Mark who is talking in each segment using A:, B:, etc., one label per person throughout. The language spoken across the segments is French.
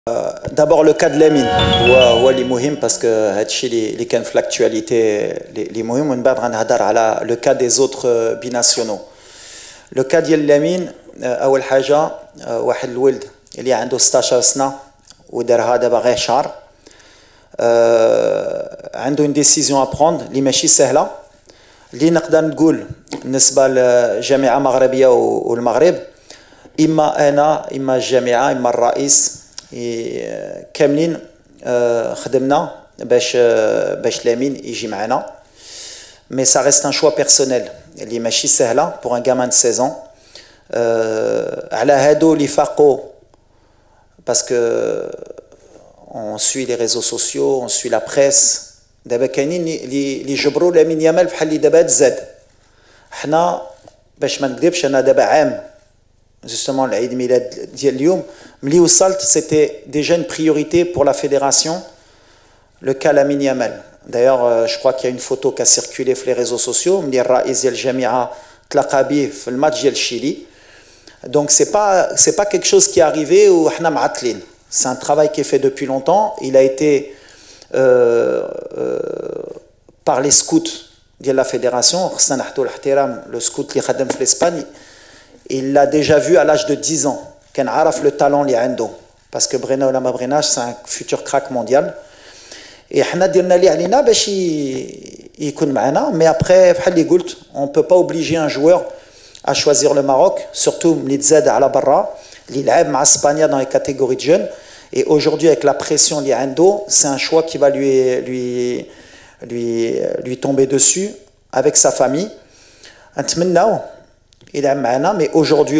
A: D'abord le cas de Lamine هو اللي مهم باسكو هادشي اللي كان في لاكtualité اللي مهم ومن بعد غنهضر على لو كا دي زوتر بيناسيونو لو كا ديال لامين اول حاجه واحد الولد اللي عنده 16 سنه ودارها دابا غير شهر عنده اون ديسيزيون ا بروندر اللي ماشي سهله اللي نقدر نقول بالنسبه للجامعه المغربيه والمغرب اما انا اما الجامعه اما الرئيس كاملين خدمنا باش لامين يجي معنا مي سا ريست ان شوا بيرسونيل اللي ماشي سهله بور ان غامان 16 ans على هادو اللي فاقوا باسكو on suit les réseaux sociaux on suit la presse دابا كاينين اللي جبروا لامين يامال بحال اللي دابا تزاد حنا باش ما نكذبش انا دابا عام justement l'Aïd Milad d'Yelium, Mli Oussalt, c'était déjà une priorité pour la fédération, le cas Lamine Yamal. D'ailleurs, je crois qu'il y a une photo qui a circulé sur les réseaux sociaux, Mli Raïs El Jamia Tlaqabi, le match del Chili. Donc, c'est pas quelque chose qui est arrivé ou Hnam Atlin. C'est un travail qui est fait depuis longtemps. Il a été par les scouts de la fédération, le scout qui est en Espagne. Il l'a déjà vu à l'âge de 10 ans, qu'il a le talent li عنده parce que Brena ou Lama Brenage c'est un futur crack mondial et حنا درنا اللي علينا باش يكون معنا mais après بحال اللي قلت on peut pas obliger un joueur à choisir le Maroc surtout ملي تزاد على برا اللي لعب مع اسبانيا dans les catégories de jeunes et aujourd'hui avec la pression li عنده c'est un choix qui va lui tomber dessus avec sa famille نتمناو il est maintenant, mais aujourd'hui,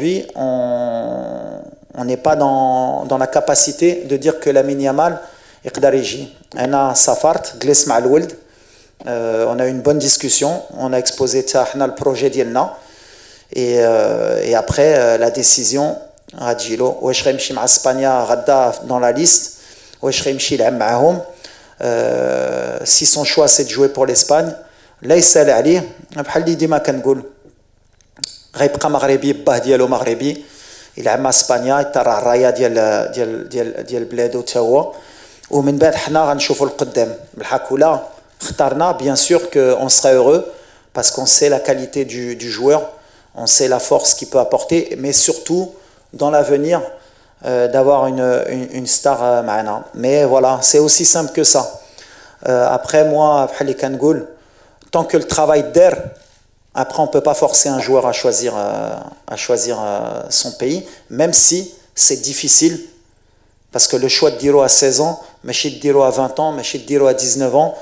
A: on n'est pas dans la capacité de dire que Lamine Yamal est Dariji. On a Safart, Gles Ma'alweld, on a eu une bonne discussion, on a exposé le projet d'Yelna, et après la décision à Djilo, Oueshremchi Maspania Radda dans la liste, Oueshremchi L'Amahom, si son choix c'est de jouer pour l'Espagne, là il s'est allé, après l'idée Kangoul. غيبقى مغربي باه ديالو مغربي يلعب مع اسبانيا يطرح الرايه ديال بلادو حتى هو ومن بعد حنا غنشوفوا القدام بالحق ولا اختارنا bien sûr que on serait heureux parce qu'on sait la qualité du joueur on sait la force qu'il peut apporter mais surtout dans l'avenir d'avoir une star معنا mais voilà c'est aussi simple que ça après moi بحال اللي كنقول tant que le travail d'air. Après, on ne peut pas forcer un joueur à choisir son pays, même si c'est difficile, parce que le choix de Diro à 16 ans, Machid Diro à 20 ans, Machid Diro à 19 ans,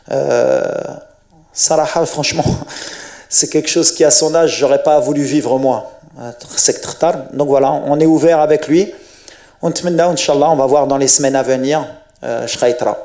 A: Sarah, franchement, c'est quelque chose qui, à son âge, j'aurais pas voulu vivre moi. Donc voilà, on est ouvert avec lui. On va voir dans les semaines à venir, Shraïtra.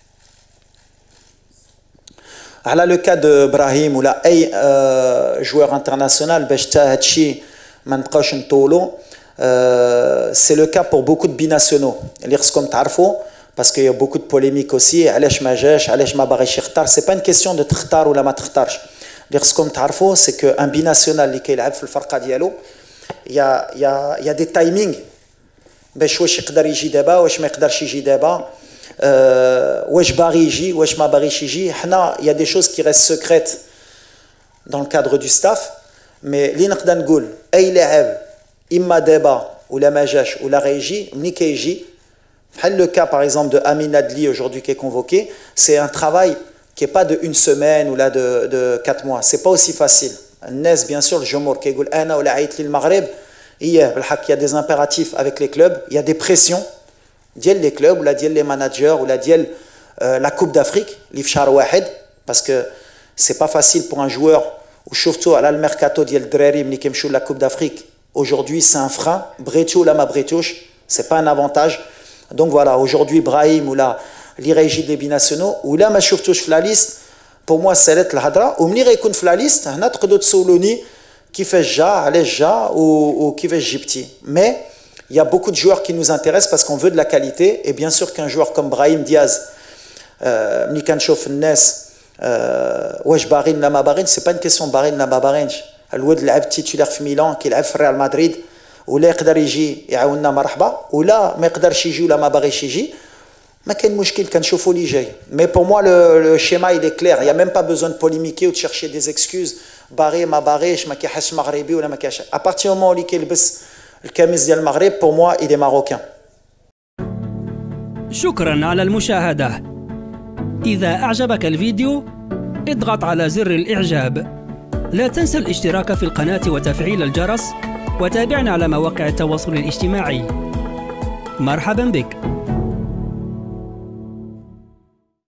A: على لو كا دو ابراهيم ولا اي joueur international باش تا هادشي ما نبقاوش نطولوا سي لو كا بور بوكو دو بيناسيونو اللي خصكم تعرفوا باسكو يا بوكو دو بوليميك اوسي علاش ما جاش علاش ما باغيش يختار سي با ان كيسيون دو تختار ولا ما تختارش اللي خصكم تعرفوا سي كو ان بيناسيونال اللي كيلعب في الفرقه ديالو يا دي تايمينغ باش واش يقدر يجي دابا واش ما يقدرش يجي دابا واش باغي يجي واش ما باغيش يجي حنا il y a des choses qui restent secrètes dans le cadre du staff mais اللي نقدر نقول اي لاعب اما دابا ولا ما جاش ولا غيجي ملي كيجي بحال le cas par exemple de Amin Adli aujourd'hui qui est convoqué c'est un travail qui est pas de une semaine ou là de 4 mois c'est pas aussi facile الناس bien sûr الجمهور كيقول انا ولا عيط لي المغرب بالحق il y a des impératifs avec les clubs il y a des pressions ديال les clubs ولا ديال les managers ولا ديال la Coupe d'Afrique اللي في شهر واحد parce que c'est pas facile pour un joueur وشفتوا على الميركاتو ديال الدراري ملي كيمشيو la Coupe d'Afrique aujourd'hui c'est un frein بريتو ولا ما بريتوش c'est pas un avantage donc voilà aujourd'hui Brahim ولا اللي غيجي لي بيناسيونو ولا ما شفتوش في لا ليست pour moi سالت الهضره وملي غيكون في لا ليست هنا تقدروا تسولوني كيفاش جا علاش جا وكيفاش جبتي mais il y a beaucoup de joueurs qui nous intéressent parce qu'on veut de la qualité et bien sûr qu'un joueur comme Brahim Diaz ملي كنشوف الناس واش باغين لا ما باغينش سي با une question باغين لا ما باغينش الواد لعب تيتولير في ميلان كيلعب في ريال مدريد ولا يقدر يجي يعاوننا مرحبا، ولا ما يقدرش يجي ولا ما باغيش يجي ما كاين مشكل كنشوفوا اللي جاي. مي بور موا لو شيما il est clair, il y a même pas besoin de polémiquer ou de chercher des excuses باغي ما باغيش ما كيحسش مغربي ولا ما كاينش. à partir du moment اللي كيلبس الكاميز ديال المغرب pour moi il est marocain.
B: شكرا على المشاهدة. إذا أعجبك الفيديو اضغط على زر الإعجاب. لا تنسى الاشتراك في القناة وتفعيل الجرس، وتابعنا على مواقع التواصل الاجتماعي. مرحبا بك.